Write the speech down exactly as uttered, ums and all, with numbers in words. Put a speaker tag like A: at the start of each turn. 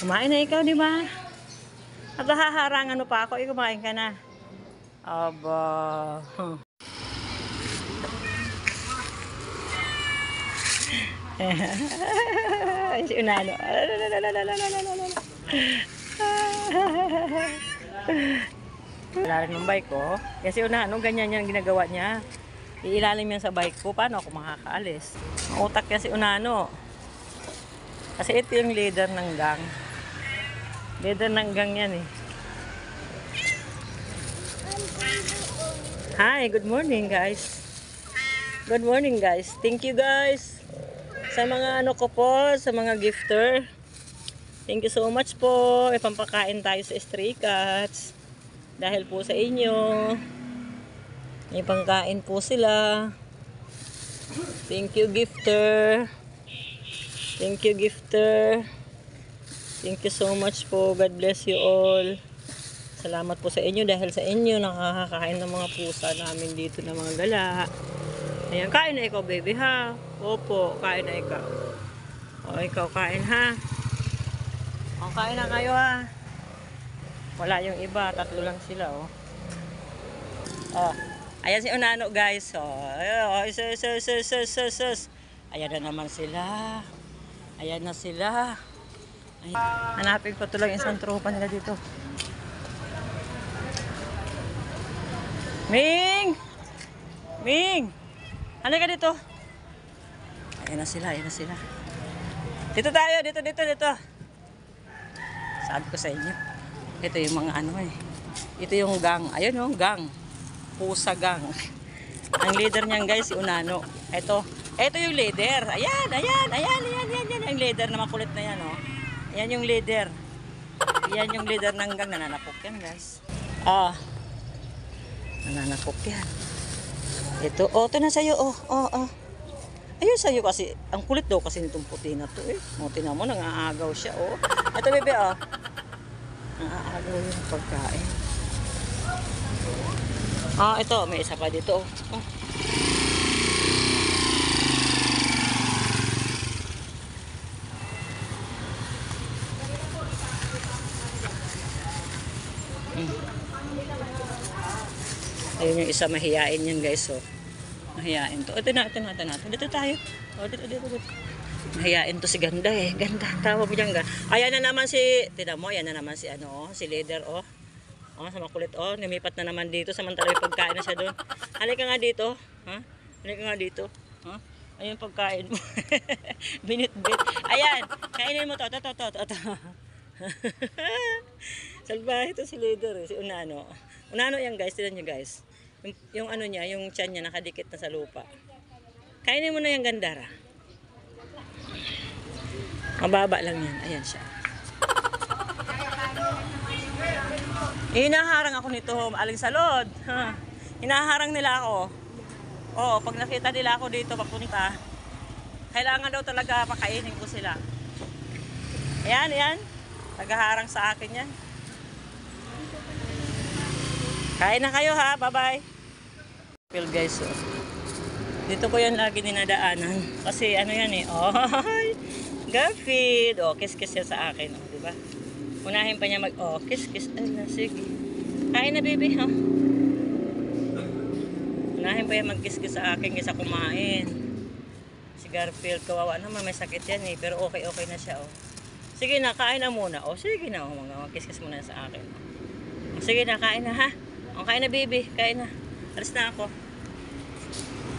A: Kumain na ikaw, di ba? At haharangan mo pa ako, eh, kumain ka na. Aba. Huh. Si Unano. Ilalim ng bike ko. Kasi Unano, ganyan yan ginagawa niya. Iilalim yan sa bike ko. Paano ako makakaalis? Ang utak kasi Unano. Kasi ito yung leader ng gang. Leader ng gang yan eh. Hi, good morning guys. Good morning guys. Thank you guys. Sa mga ano ko po, sa mga gifter. Thank you so much po. Ipampakain tayo sa stray cats. Dahil po sa inyo. Ipangkain po sila. Thank you gifter. Thank you gifter. Thank you so much po. God bless you all. Salamat po sa inyo dahil sa inyo nakakakain ng mga pusa namin dito ng mga gala. Ayan, kain na ikaw baby ha. Opo, kain na ikaw. O ikaw kain ha. O kain na kayo ha. Wala yung iba, tatlo lang sila oh. Oh, ayan si Unano guys. Oh, oh sus, sus, sus, sus, sus. Ayan na naman sila. Ayan na sila. Ayan. Hanapin ko tuloy isang tropa nila dito. Ming! Ming! Halika dito. Ayan na sila, ayan na sila. Dito tayo, dito, dito, dito. Sabi ko sa inyo. Ito yung mga ano eh. Ito yung gang. Ayun yung gang. Pusa gang. Ang leader niyan guys, si Unano. Ito. Ito yung leader. Ayan, ayan, ayan, ayan, ayan, ayan. Ang leader na makulit na yan oh. Ayan yung leader. Ayan yung leader ng gang. Nananapok yan guys. Ah. Nananakop yan. Ito, oh, ito na sa'yo, oh, oh, oh. Ayun sa'yo kasi, ang kulit daw kasi nitong puti na to, eh. O, tinan mo, nangaagaw siya, oh. Ito, bebe, oh. Nangaagaw yung pagkain. Ah, ito, may isa pa dito, oh. Oh. Hmm. Ayun yung isa mahiyain yan guys oh. Mahiyain to. Ito na, ito na, ito na. Dito tayo. Oh, dito, dito, dito. Mahiyain to si Ganda eh. Ganda. Tawag mo dyan ga. Ayan na naman si, tignan mo, ayan na naman si ano, si leader oh. Oh, sa makulit oh. Lumipat na naman dito. Samantala yung pagkain na siya doon. Halika nga dito. Ha? Huh? Halika nga dito. Ha? Huh? Ayun pagkain mo. Binit-bit. Ayan. Kainin mo to. To, to, to, to, to. Salbahe to si leader eh. Si Unano. Unano yan guys. Tignan nyo guys. Yung, yung ano niya, yung tiyan niya nakadikit na sa lupa. Kainin mo na yung Gandara. Mababa lang yan. Ayan siya. Hinaharang ako nito, aling salod. Huh. Hinaharang nila ako. Oo, pag nakita nila ako dito papunta, kailangan daw talaga pakainin ko sila. Ayan, ayan. Naghaharang sa akin yan. Kain na kayo ha. Bye-bye. Guys, oh. Dito ko yan lagi dinadaanan. Kasi ano yan eh. Oh, Garfield. Oh, kiss-kiss yan sa akin. Oh, diba? Unahin pa niya mag... Oh, kiss-kiss. Ay, sige. Kain na, baby, ha? Unahin pa yan mag-kiss-kiss sa akin kaysa kumain. Si Garfield, kawawa naman. May sakit yan eh. Pero okay-okay na siya, oh. Sige na, kain na muna. Oh, sige na. Oh, mag-kiss-kiss muna sa akin. Oh, sige na, kain na, ha? Oh, kain na, baby. Kain na. Alis na ako.